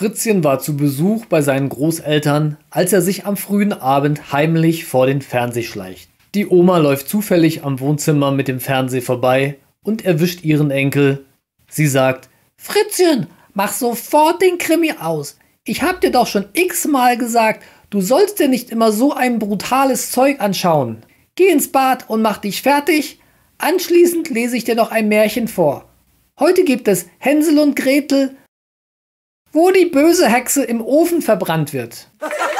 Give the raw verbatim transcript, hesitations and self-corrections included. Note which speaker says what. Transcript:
Speaker 1: Fritzchen war zu Besuch bei seinen Großeltern, als er sich am frühen Abend heimlich vor den Fernseher schleicht. Die Oma läuft zufällig am Wohnzimmer mit dem Fernseher vorbei und erwischt ihren Enkel. Sie sagt: Fritzchen, mach sofort den Krimi aus. Ich hab dir doch schon x-mal gesagt, du sollst dir nicht immer so ein brutales Zeug anschauen. Geh ins Bad und mach dich fertig. Anschließend lese ich dir noch ein Märchen vor. Heute gibt es Hänsel und Gretel, wo die böse Hexe im Ofen verbrannt wird.